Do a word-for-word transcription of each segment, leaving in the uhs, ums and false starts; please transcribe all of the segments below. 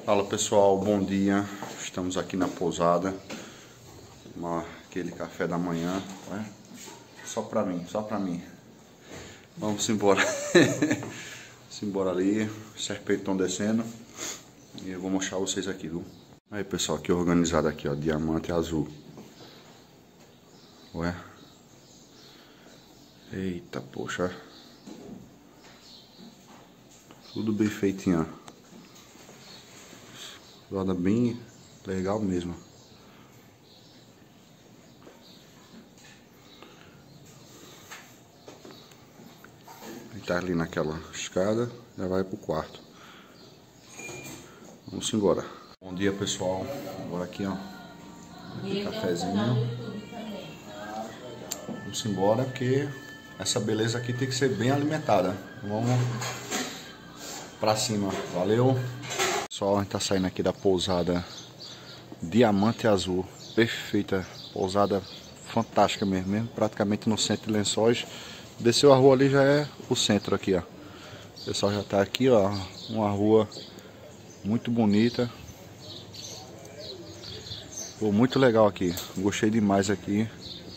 Fala pessoal, bom dia. Estamos aqui na pousada. Uma, aquele café da manhã, né? Só pra mim, só pra mim. Vamos embora. Vamos embora ali. Os serpentes estão descendo. E eu vou mostrar vocês aqui, viu? Aí pessoal, aqui organizado aqui, ó. Diamante azul. Ué. Eita, poxa. Tudo bem feitinho, ó. Roda bem legal mesmo. Ele tá ali naquela escada, já vai pro quarto. Vamos embora. Bom dia pessoal. Agora aqui, ó. Aqui, cafezinho. Vamos embora porque essa beleza aqui tem que ser bem alimentada. Vamos pra cima. Valeu. Pessoal, a gente tá saindo aqui da pousada Diamante Azul. Perfeita, pousada fantástica mesmo, mesmo praticamente no centro de Lençóis. Desceu a rua ali, já é o centro aqui, ó. O pessoal já tá aqui, ó. Uma rua muito bonita. Pô, muito legal aqui. Gostei demais aqui.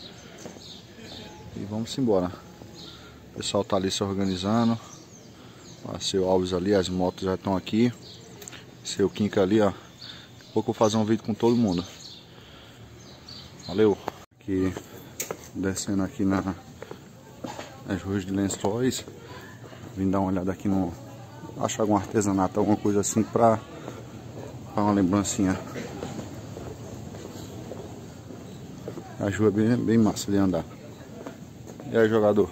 E vamos embora. O pessoal tá ali se organizando. Ó, seu Alves ali, as motos já estão aqui. Seu Kinka ali, ó. Daqui a pouco eu vou fazer um vídeo com todo mundo. Valeu. Aqui, descendo aqui na, nas ruas de Lençóis. Vim dar uma olhada aqui no... Achar algum artesanato, alguma coisa assim pra... Pra uma lembrancinha. A rua é bem, bem massa de andar. E aí, jogador?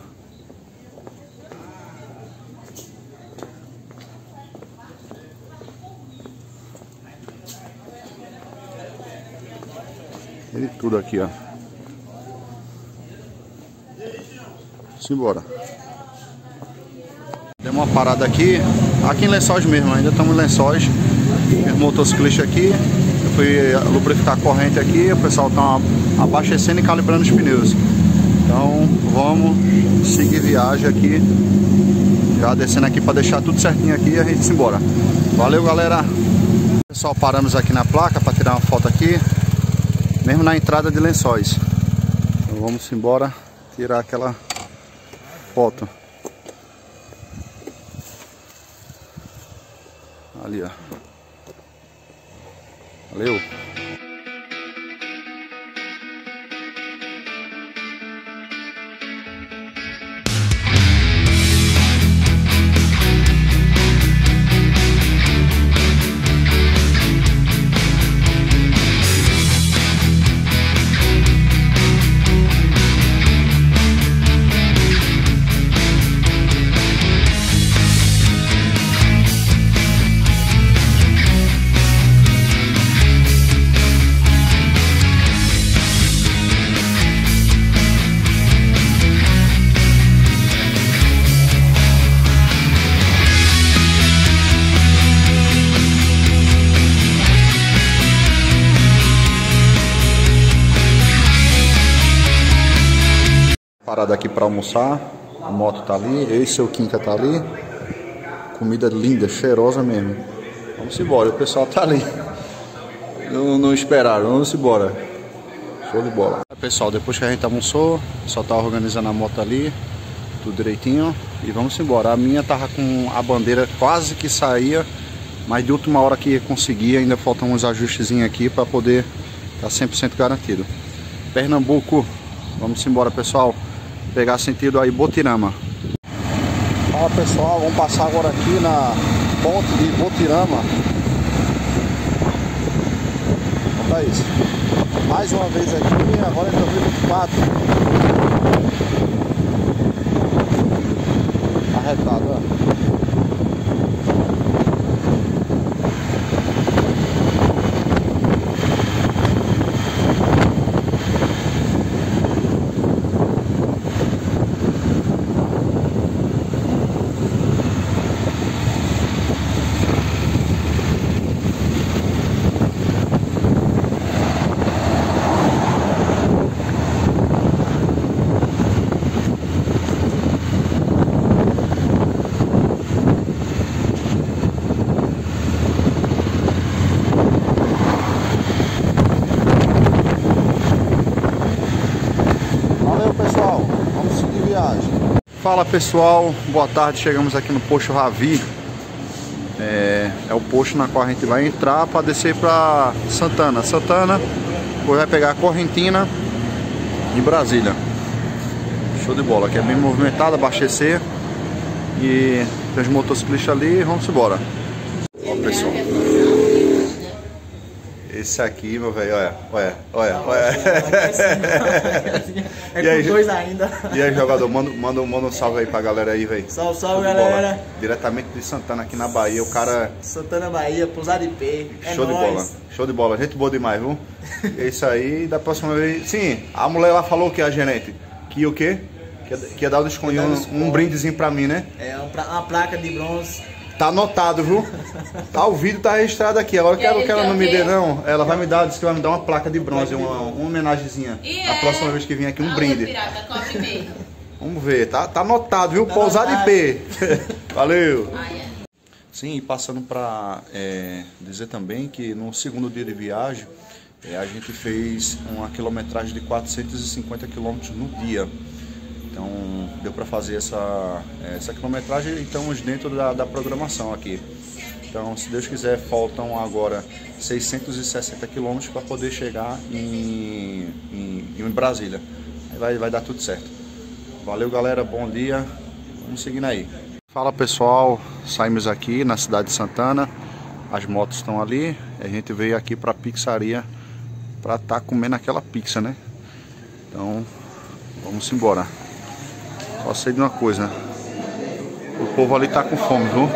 Ele tudo aqui, ó. Vamos embora. Deu uma parada aqui. Aqui em Lençóis mesmo, ainda estamos em Lençóis. Os motociclistas aqui. Eu fui lubrificar a corrente aqui. O pessoal está abastecendo e calibrando os pneus. Então vamos seguir viagem aqui. Já descendo aqui para deixar tudo certinho aqui e a gente se embora. Valeu, galera. Pessoal, paramos aqui na placa para tirar uma foto aqui. Mesmo na entrada de Lençóis. Então vamos embora tirar aquela foto. Ali, ó. Valeu. Parada aqui para almoçar, a moto tá ali, eu e seu Kinka tá ali. Comida linda, cheirosa mesmo. Vamos embora, o pessoal tá ali. Não, não esperaram, vamos embora. Show de bola. Pessoal, depois que a gente almoçou, o pessoal tá organizando a moto ali, tudo direitinho. E vamos embora. A minha tava com a bandeira quase que saía, mas de última hora que consegui, ainda faltam uns ajustezinhos aqui para poder estar cem por cento garantido. Pernambuco, vamos embora pessoal. Pegar sentido aí Botirama. Fala pessoal, vamos passar agora aqui na ponte de Botirama. Olha isso. Mais uma vez aqui, agora em dois mil e vinte e quatro. Arretado, ó. Valeu, pessoal. Vamos seguir viagem. Fala, pessoal. Boa tarde. Chegamos aqui no Posto Ravi. É, é o posto na qual a gente vai entrar para descer para Santana. Santana, depois vai pegar a Correntina em Brasília. Show de bola. Aqui é bem movimentado, abastecer. E tem os motociclistas ali. Vamos embora. Ó, pessoal. Esse aqui, meu velho, olha, olha, olha, olha. É e aí, com dois ainda. E aí, jogador, manda, manda, manda um salve aí pra galera aí, velho. Salve, salve, galera. Diretamente de Santana, aqui na Bahia, o cara... Santana, Bahia, Pousada I P. É Show nóis. de bola, show de bola. Gente boa demais, viu? É isso aí, da próxima vez... Sim, a mulher lá falou que a gerente, que o quê? Que ia, que ia dar um desconto, um, um brindezinho pra mim, né? É, uma placa de bronze. Tá anotado, viu? Tá, o vídeo tá registrado aqui. Agora que ela, que ela não me dê, não. Ela vai me dar, disse que vai me dar uma placa de bronze, uma, uma homenagemzinha. A próxima vez que vir aqui, um brinde. Vamos ver, tá, tá anotado, viu? Pousada I P. Valeu. Sim, e passando para é, dizer também que no segundo dia de viagem, é, a gente fez uma quilometragem de quatrocentos e cinquenta quilômetros no dia. Então deu para fazer essa, essa quilometragem e estamos dentro da, da programação aqui. Então, se Deus quiser, faltam agora seiscentos e sessenta quilômetros para poder chegar em, em, em Brasília. Aí vai, vai dar tudo certo. Valeu, galera, bom dia, vamos seguindo aí. Fala, pessoal, saímos aqui na cidade de Santana, as motos estão ali, a gente veio aqui para a pizzaria para estar tá comendo aquela pizza, né? Então, vamos embora. Só sei de uma coisa, o povo ali tá com fome, viu?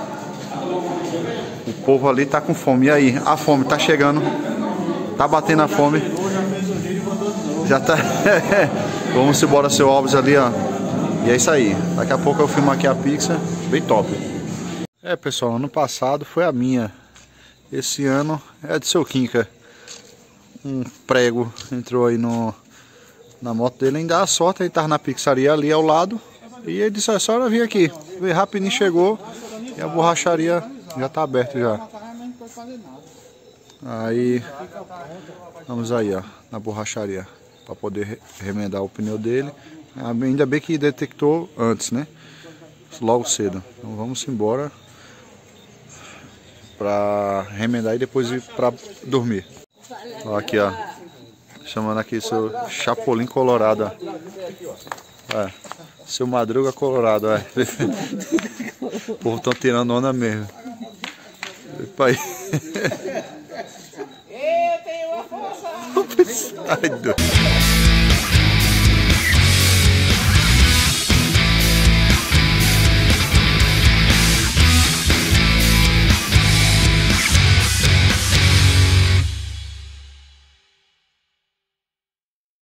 O povo ali tá com fome. E aí, a fome tá chegando, tá batendo a fome. Já tá. Vamos embora, seu Alves ali, ó. E é isso aí. Daqui a pouco eu filmo aqui a pizza, bem top. É, pessoal, ano passado foi a minha. Esse ano é de seu Quinca. Um prego entrou aí no na moto dele, ainda a sorte, ele estava na pizzaria ali ao lado e ele disse, é só ela vir aqui. Veio rapidinho, chegou e a borracharia já está aberta já. Aí vamos aí, ó, na borracharia para poder remendar o pneu dele. Ainda bem que detectou antes, né? Logo cedo. Então vamos embora para remendar e depois ir para dormir. Ó, aqui, ó. Chamando aqui seu Chapolin Colorado, ó. É, seu Madruga Colorado, é. O povo estão tirando onda mesmo. Epa aí. Eu tenho uma força!